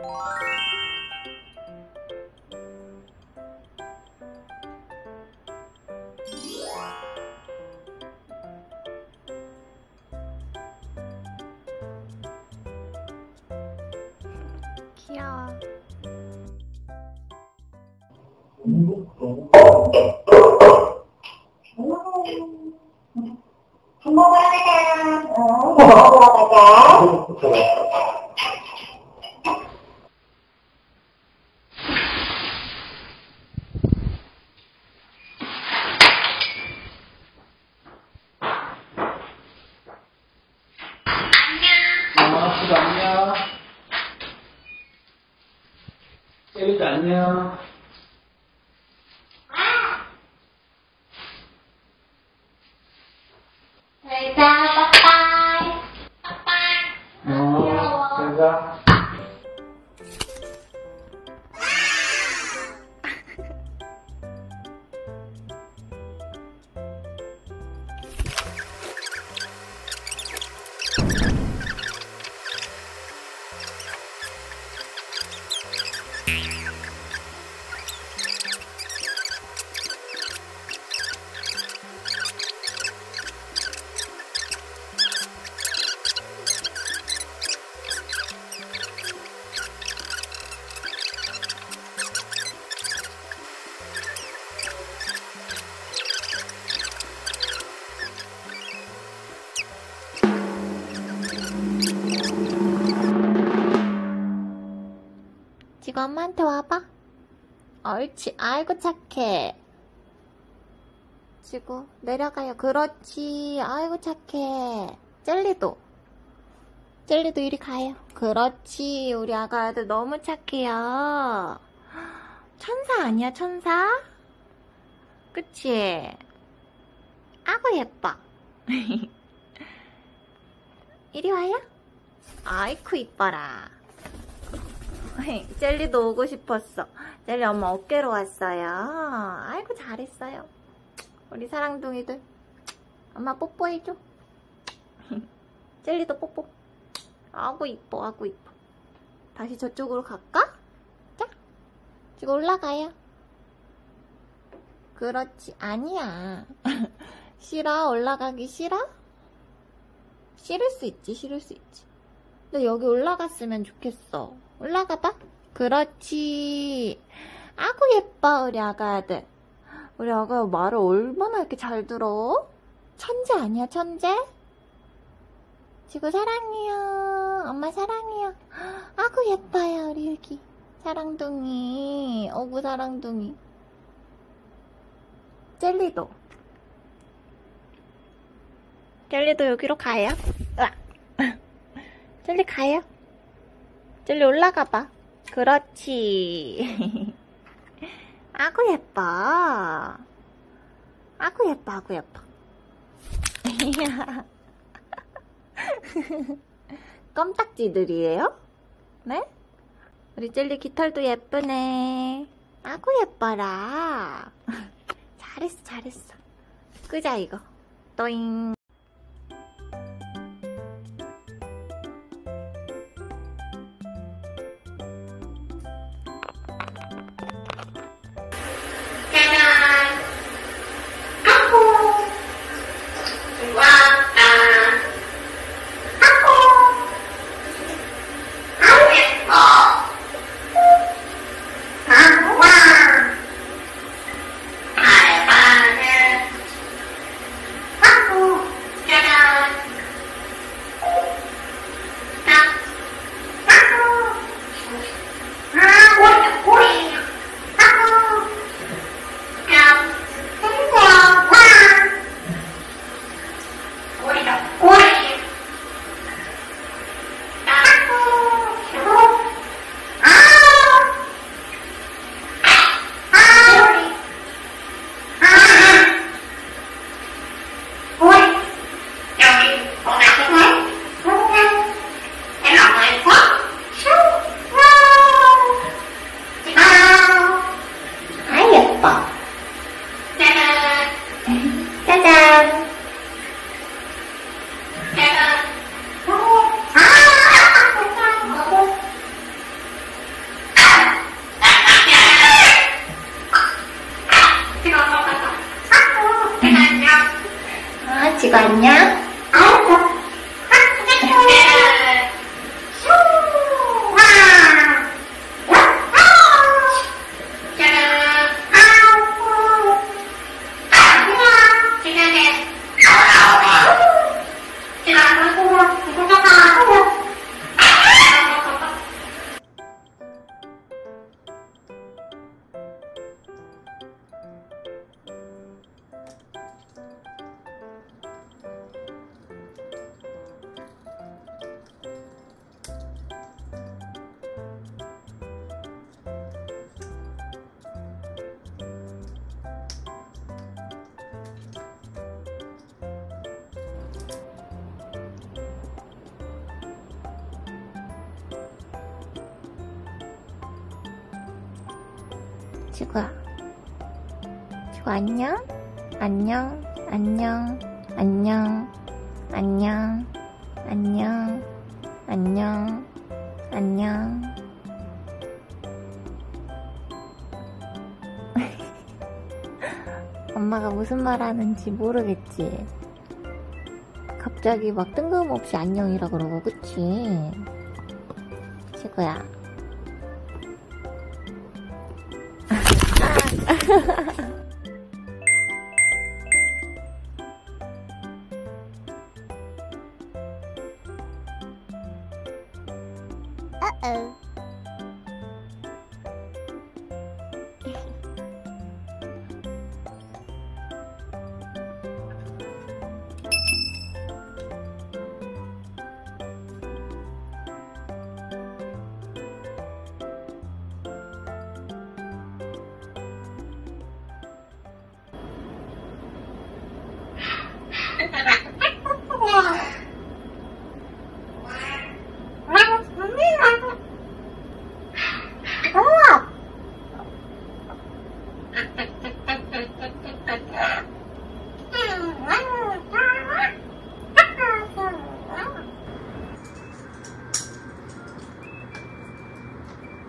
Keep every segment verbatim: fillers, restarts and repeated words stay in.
귀여워. 밥 먹으러 가자. 어, 밥 먹으러 가자. 어, 안녕. 젤리도 안녕. 잘 자, 빠빠이. 빠빠이. 어, 잘 자. 지금 엄마한테 와봐. 옳지. 아이고 착해. 지금 내려가요. 그렇지. 아이고 착해. 젤리도. 젤리도 이리 가요. 그렇지. 우리 아가 아들 너무 착해요. 천사 아니야 천사? 그치? 아구 예뻐. 이리 와요. 아이쿠 이뻐라. 젤리도 오고 싶었어. 젤리 엄마 어깨로 왔어요. 아이고 잘했어요. 우리 사랑둥이들. 엄마 뽀뽀해줘. 젤리도 뽀뽀. 아구 이뻐 아구 이뻐. 다시 저쪽으로 갈까? 자, 지금 올라가요. 그렇지. 아니야. 싫어? 올라가기 싫어? 싫을 수 있지 싫을 수 있지. 근데 여기 올라갔으면 좋겠어. 올라가봐. 그렇지. 아구 예뻐 우리 아가들. 우리 아가 말을 얼마나 이렇게 잘 들어? 천재 아니야 천재? 지구 사랑해요. 엄마 사랑해요. 아구 예뻐요 우리 여기 사랑둥이. 어구 사랑둥이. 젤리도. 젤리도 여기로 가요. 으악. 젤리 가요. 젤리 올라가봐. 그렇지. 아구 예뻐. 아구 예뻐 아구 예뻐. 껌딱지들이에요? 네? 우리 젤리 깃털도 예쁘네. 아구 예뻐라. 잘했어 잘했어. 끄자 이거. 또잉. 아, 지구야. 지구 안녕? 안녕? 안녕? 안녕? 안녕? 안녕? 안녕? 안녕? 엄마가 무슨 말 하는지 모르겠지? 갑자기 막 뜬금없이 안녕이라 그러고, 그치? 지구야. Uh-oh.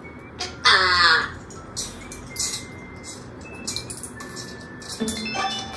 Ah.